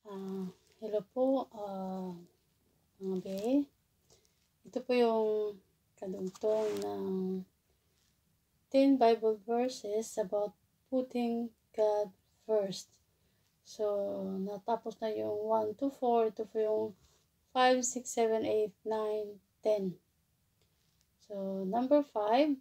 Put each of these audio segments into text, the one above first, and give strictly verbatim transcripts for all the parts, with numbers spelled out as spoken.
Ah, hello po, ah, mga be. Ito po yung kadugtong ng ten Bible verses about putting God first. So, natapos na yung one to four. Ito po yung five, six, seven, eight, nine, ten. So, number five,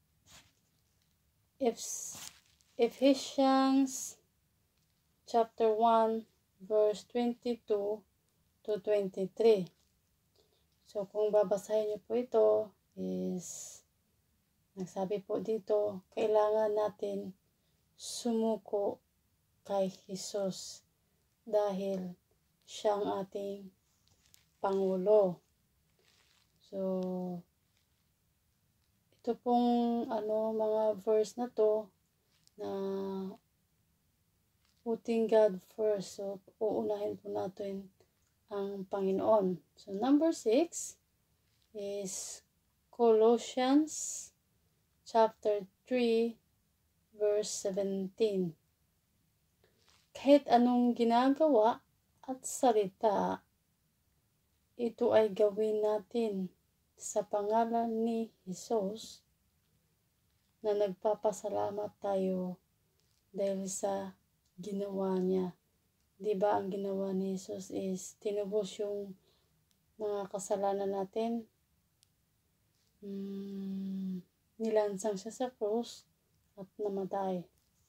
if Ephesians chapter one, verse twenty-two to twenty-three. So, kung babasahin niyo po ito, is, nagsabi po dito, kailangan natin sumuko kay Jesus dahil siyang ating Pangulo. So, ito pong ano, mga verse na to na putting God first. So, uunahin po natin ang Panginoon. So, number six is Colossians chapter three, verse seventeen. Kahit anong ginagawa at salita, ito ay gawin natin sa pangalan ni Jesus na nagpapasalamat tayo dahil sa ginawa niya. Diba ang ginawa ni Jesus is tinubos yung mga kasalanan natin. Hmm, nilansang siya sa cross at namatay.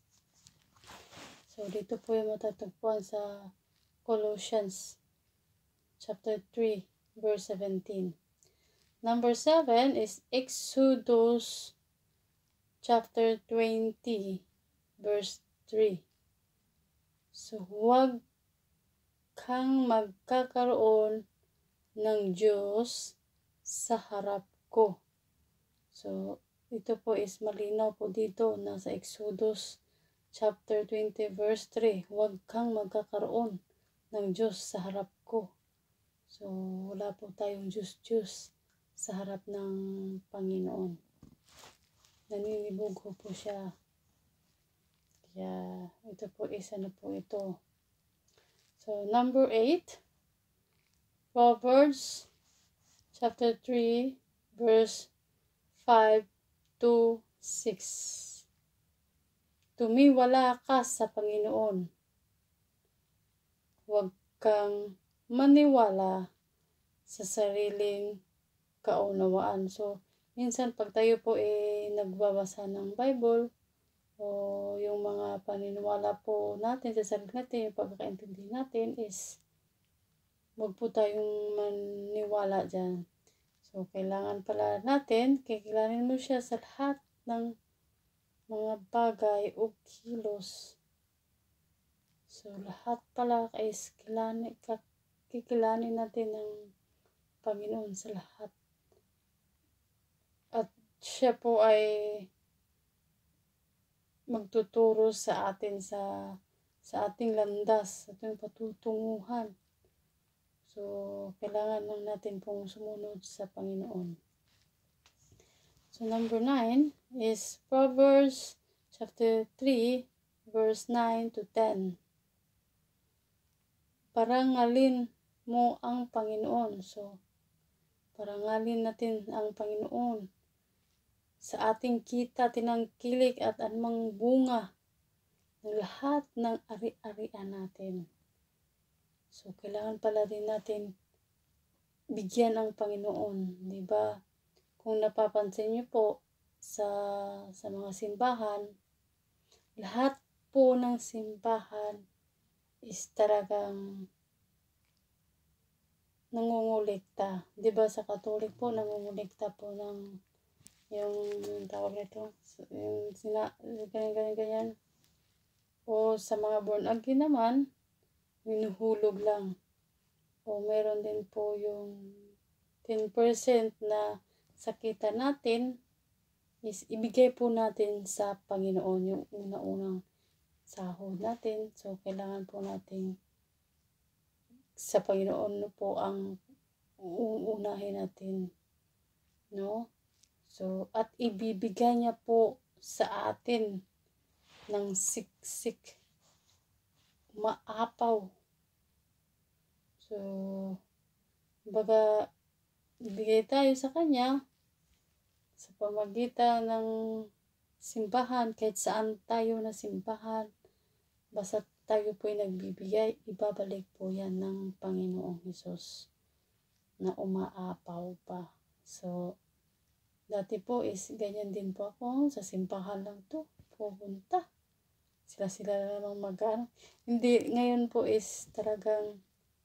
So, dito po yung matatagpuan sa Colossians chapter three, verse seventeen. Number seven is Exodus chapter twenty, verse three. So, huwag kang magkakaroon ng Diyos sa harap ko. So, ito po is malinaw po dito, nasa Exodus chapter twenty, verse three. Huwag kang magkakaroon ng Diyos sa harap ko. So, wala po tayong Diyos-Diyos sa harap ng Panginoon. Naninibog po siya. Kaya, ito po is ano po ito. So, number eight, Proverbs chapter three, verse five to six. Tumiwala ka sa Panginoon. Huwag kang maniwala sa sariling kaunawaan. So, minsan pag tayo po eh nagbabasa ng Bible, o yung mga paniniwala po natin sa sarili natin, yung pagkakaintindi natin is huwag po tayong maniwala dyan. So, kailangan pala natin, kikilanin mo siya sa lahat ng mga bagay o kilos. So, lahat pala is kilanin, kikilanin natin ng Panginoon sa lahat. At siya po ay magtuturo sa atin sa sa ating landas, sa ating patutunguhan. So, kailangan lang natin pong sumunod sa Panginoon. So, number nine is Proverbs chapter three, verse nine to ten. Parangalin mo ang Panginoon. So, parangalin natin ang Panginoon. Sa ating kita, tinangkilik at anumang bunga ng lahat ng ari-arian natin. So, kailangan pala din natin bigyan ang Panginoon. Diba? Kung napapansin niyo po sa, sa mga simbahan, lahat po ng simbahan is talagang nangungulikta. Diba sa Katolik po, nangungulikta po ng yung, yung tawag nito, yung sina, ganyan, ganyan, ganyan. O sa mga born again naman, minuhulog lang. O meron din po yung ten percent na sakita natin is ibigay po natin sa Panginoon yung una-unang sahod natin. So, kailangan po natin sa Panginoon po ang uunahin natin. No? So, at ibibigay niya po sa atin ng siksik, maapaw kumbaga, ibigay tayo sa Kanya sa pamagitan ng simbahan, kahit saan tayo na simbahan, basta tayo po ay nagbibigay, ibabalik po yan ng Panginoong Hesus na umaapaw pa. So, dati po is ganyan din po ako, sa simbahan lang to, pupunta. Sila-sila na namang mag-ano. Hindi, ngayon po is talagang,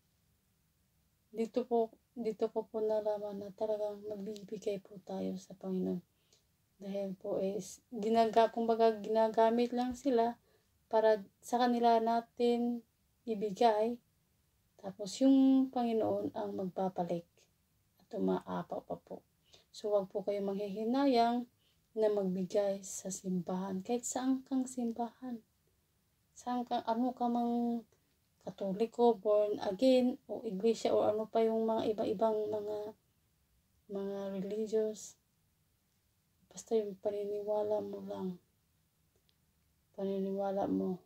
dito po, dito ko po nalaman na talagang magbibigay po tayo sa Panginoon. Dahil po is, ginaga, kumbaga ginagamit lang sila para sa kanila natin ibigay. Tapos yung Panginoon ang magpapalik at umaapaw pa po. So wag po kayo manghihinayang na magbigay sa simbahan. Kahit saan kang simbahan. Saan kang, ano ka mang Katoliko, born again, o iglesia, o ano pa yung mga iba-ibang mga mga religious. Basta yung paniniwala mo lang. Paniniwala mo.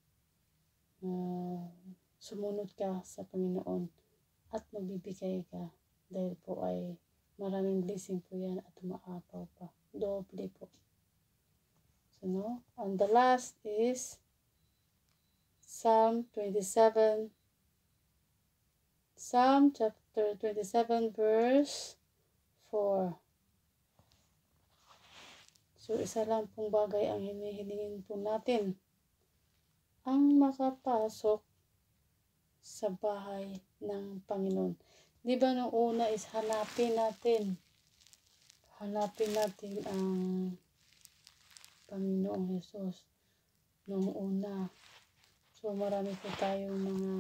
Uh, sumunod ka sa Panginoon at magbibigay ka. Dahil po ay maraming blessing po yan at umaapaw pa. Doble po. So, no? And the last is Psalm twenty-seven. Psalm chapter twenty-seven verse four. So, isa lang pong bagay ang hinihilingin po natin. Ang makapasok sa bahay ng Panginoon. Di ba nung una is hanapin natin. Hanapin natin ang Panginoong Hesus. Nung una. So, marami po tayong mga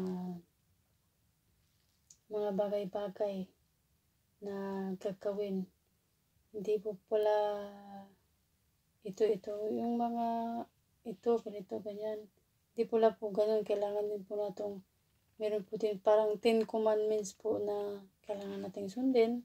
mga bagay-bagay na gagawin. Hindi po pala ito, ito, yung mga ito, ganito, ganyan. Hindi pala po ganun. Kailangan din po natong meron po din parang ten commandments po na kailangan nating sundin.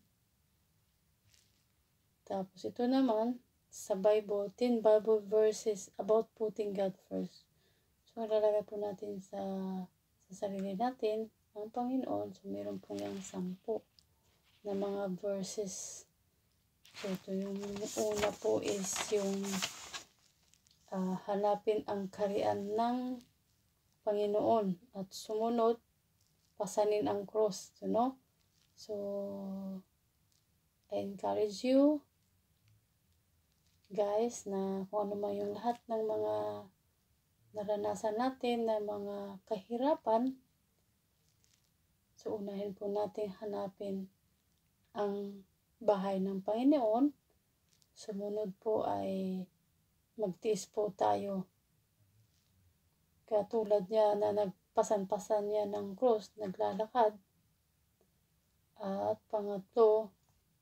Tapos ito naman, sa Bible, ten Bible verses about putting God first. So, lalagay po natin sa, sa sarili natin ang Panginoon. So, meron po yung sampu na mga verses. So, ito yung una po is yung uh, hanapin ang kaharian ng Panginoon at sumunod, pasanin ang cross. So, no? So, I encourage you guys na kung ano man yung lahat ng mga naranasan natin na mga kahirapan, so unahin po natin hanapin ang bahay ng Panginoon. Sumunod po ay magtiis po tayo. Katulad niya na nagpasan-pasan niya ng cross, naglalakad. At pangatlo,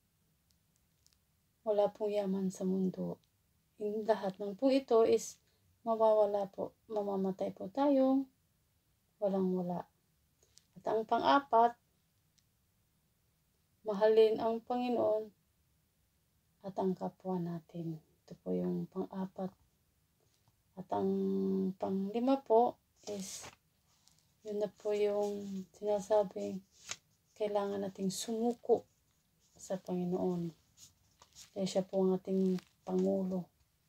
wala pong yaman sa mundo. Yung lahat ng po ito is mawawala po. Mamamatay po tayo. Walang wala. At ang pang-apat, mahalin ang Panginoon at ang kapwa natin. Ito po yung pang-apat. At ang pang-lima po is, yun na po yung sinasabing kailangan nating sumuko sa Panginoon. Dahil siya po ang ating Pangulo.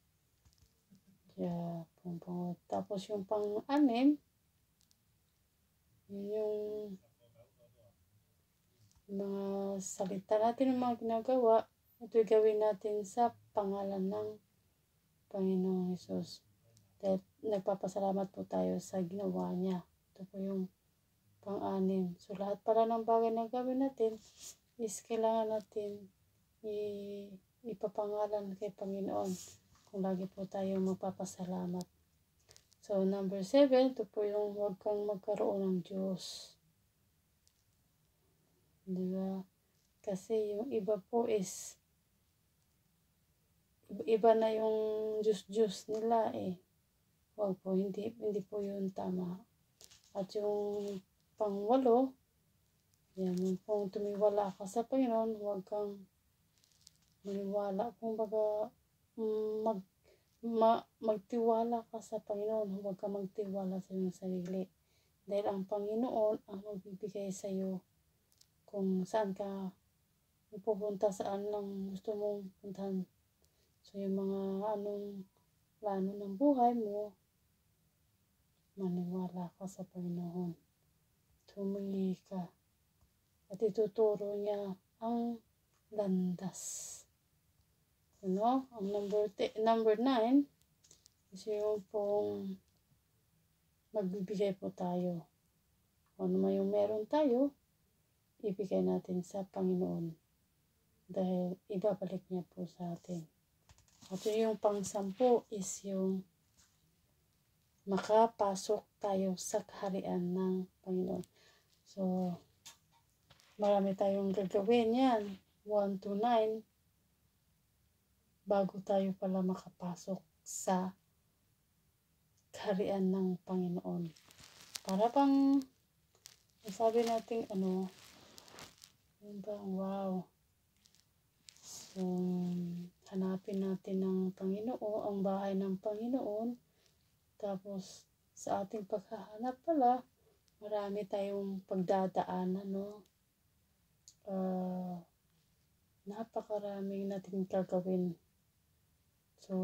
Yeah, pang Pangulo. Tapos yung pang-anim, yun yung mga salita natin, ng mga ginagawa, ito'y gawin natin sa pangalan ng Panginoong Hesus. Dahil nagpapasalamat po tayo sa ginawa niya. Ito po yung pang-anim. So, lahat pala ng bagay na gawin natin is kailangan natin i- ipapangalan kay Panginoon kung lagi po tayo magpapasalamat. So, number seven, ito po yung huwag kang magkaroon ng Diyos. Diba? Kasi yung iba po is iba na yung Diyos-Diyos nila eh. Wag po, hindi, hindi po yun tama. At yung pangwalo, yan, kung tumiwala ka sa Panginoon, huwag kang maniwala. Kung baga, mag, ma, magtiwala ka sa Panginoon, huwag kang magtiwala sa iyong sarili. Dahil ang Panginoon ang magbibigay sa iyo kung saan ka pupunta, saan lang gusto mong puntahan. So, yung mga anong plano ng buhay mo, maniwala ka sa Panginoon. Tumingi ka. At ituturo niya ang landas. Ano? Ang number, t- number nine is yung pong magbibigay po tayo. Ano man yung meron tayo, ibigay natin sa Panginoon. Dahil ibabalik niya po sa atin. At yung pang-sampu is yung makapasok tayo sa kaharian ng Panginoon. So, marami tayong gagawin yan. one to nine. Bago tayo pala makapasok sa kaharian ng Panginoon. Para pang sabi natin ano, yun bang wow. So, hanapin natin ng Panginoon, ang bahay ng Panginoon. Tapos, sa ating paghahanap pala, marami tayong pagdadaanan, no? Uh, napakaraming natin gagawin. So,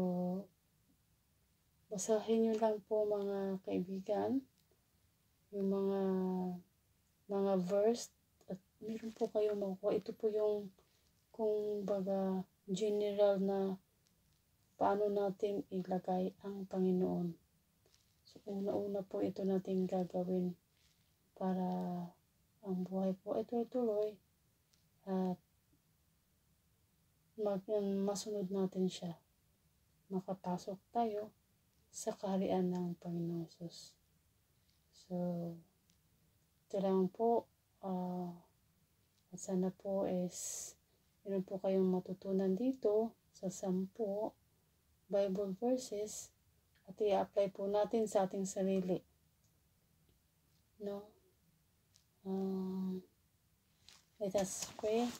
basahin nyo lang po mga kaibigan, yung mga mga verse, at meron po kayo makukuha. Ito po yung, kung baga, general na paano natin ilagay ang Panginoon. So, una-una po ito natin gagawin para ang buhay po ay tuloy at mag, masunod natin siya. Makapasok tayo sa kaharian ng Panginoon Jesus. So, ito lang po. Uh, at sana po is meron po kayong matutunan dito sa sampu Bible verses at i-apply po natin sa ating sarili. No? Um, let us pray.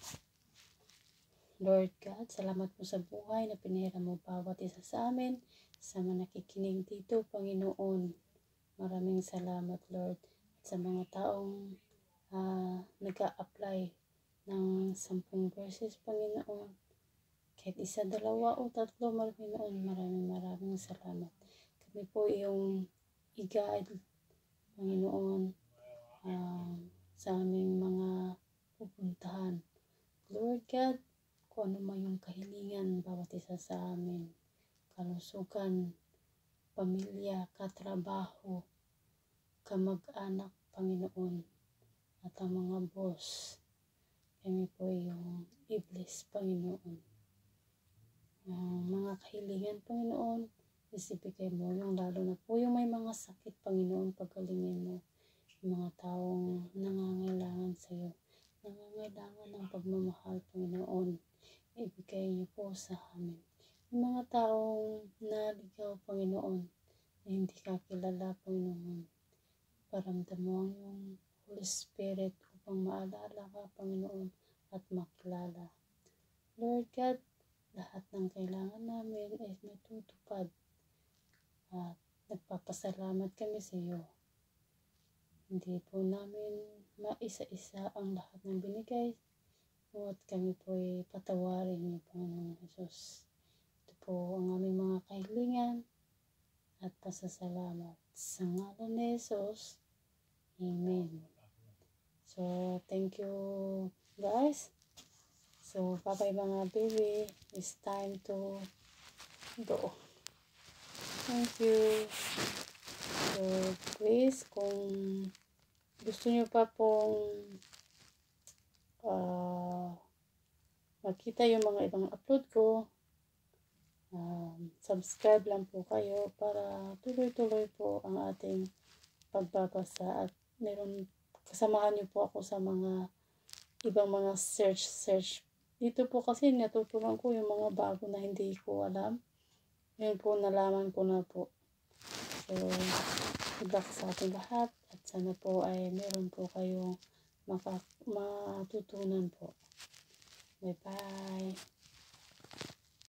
Lord God, salamat po sa buhay na pinihiram mo bawat isa sa amin, sa mga nakikinig dito, Panginoon. Maraming salamat, Lord. At sa mga taong uh, nag-a-apply ng sampung verses, Panginoon. Kahit isa, dalawa o tatlo, Panginoon, maraming maraming salamat. Kami po yung i-guide, Panginoon, uh, sa aming mga pupuntahan. Lord God, kung ano man yung kahilingan bawat isa sa amin, kalusugan, pamilya, katrabaho, kamag-anak, Panginoon, at ang mga boss, kami po yung i-bless, Panginoon. Ang mga kahilingan, Panginoon, isibigay mo yung lalo na po yung may mga sakit, Panginoon, pagalingin mo. Yung mga taong nangangailangan sa iyo, nangangailangan ng pagmamahal, Panginoon, ibigay niyo po sa amin. Yung mga taong naligaw, Panginoon, na hindi ka kilala, Panginoon, paramdam mo ang iyong Holy Spirit upang maalala ka, Panginoon, at makilala. Lord God, lahat ng kailangan namin ay natutupad at nagpapasalamat kami sa iyo. Hindi po namin maisa-isa ang lahat ng binigay mo at kami po ay patawarin niyo, Panginoon Jesus. Ito po ang aming mga kahilingan at pasasalamat. Sa ngalan ni Jesus, Amen. So, thank you guys. So, bye-bye mga baby. It's time to go. Thank you. So, please, kung gusto nyo pa pong uh, makita yung mga ibang upload ko, um, subscribe lang po kayo para tuloy-tuloy po ang ating pagbabasa at meron, kasamahan nyo po ako sa mga ibang mga search-search. Dito po kasi natutunan ko yung mga bago na hindi ko alam. Yun po, nalaman ko na po. So, good luck sa ating lahat at sana po ay meron po kayong maka, matutunan po. Bye-bye.